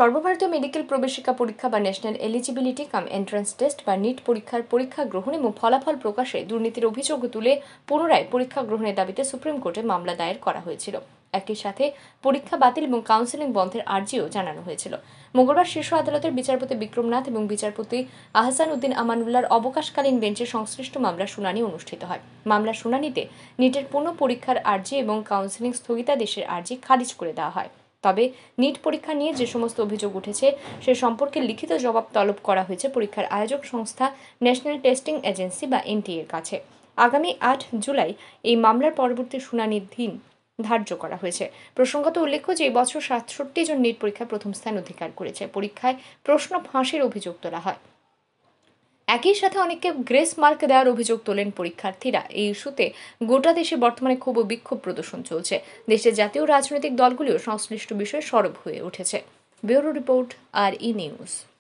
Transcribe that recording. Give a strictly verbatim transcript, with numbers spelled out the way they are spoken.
সর্বভারতীয় মেডিকেল প্রবেশিকা পরীক্ষা বা national eligibility cum entrance test বা নিট পরীক্ষার পরীক্ষা গ্রহণ এবং ফলাফল প্রকাশে দুর্নীতির অভিযোগ তুলে পুনরায় পরীক্ষা গ্রহণের দাবিতে সুপ্রিম কোর্টে মামলা দায়ের করা হয়েছিল। একই সাথে পরীক্ষা বাতিল এবং কাউন্সেলিং বন্ধের আর্জিও জানানো হয়েছিল। মঙ্গলবার শীর্ষ আদালতের বিচারপতি বিক্রমনাথ এবং বিচারপতি আহসান উদ্দিন আমানুল্লাহর অবকাশকালীন বেঞ্চে সংশ্লিষ্ট মামলার শুনানি অনুষ্ঠিত হয়। মামলার শুনানিতে নিটের পুনঃ পরীক্ষার আর্জি এবং কাউন্সেলিং স্থগিতাদেশের আর্জি খারিজ করে দেওয়া হয়। তবে নিট পরীক্ষা নিয়ে যে সমস্ত অভিযোগ উঠেছে সে সম্পর্কে লিখিত জবাব তলব করা হয়েছে পরীক্ষার আয়োজক সংস্থা ন্যাশনাল টেস্টিং এজেন্সি বা এনটিএ এর কাছে। আগামী আট জুলাই এই মামলার পরবর্তী শুনানির দিন ধার্য করা হয়েছে। প্রসঙ্গত উল্লেখ্য যে এই বছর সাতষট্টি জন নিট পরীক্ষায় প্রথম স্থান অধিকার করেছে। পরীক্ষায় প্রশ্ন ফাঁসের অভিযোগ তোলা হয়। একই সাথে অনেককে গ্রেস মার্ক দেওয়ার অভিযোগ তোলেন পরীক্ষার্থীরা। এই ইস্যুতে গোটা দেশে বর্তমানে খুব বিক্ষোভ প্রদর্শন চলছে। দেশের জাতীয় রাজনৈতিক দলগুলিও সংশ্লিষ্ট বিষয়ে সরব হয়ে উঠেছে। ব্যুরো রিপোর্ট, আর ই নিউজ।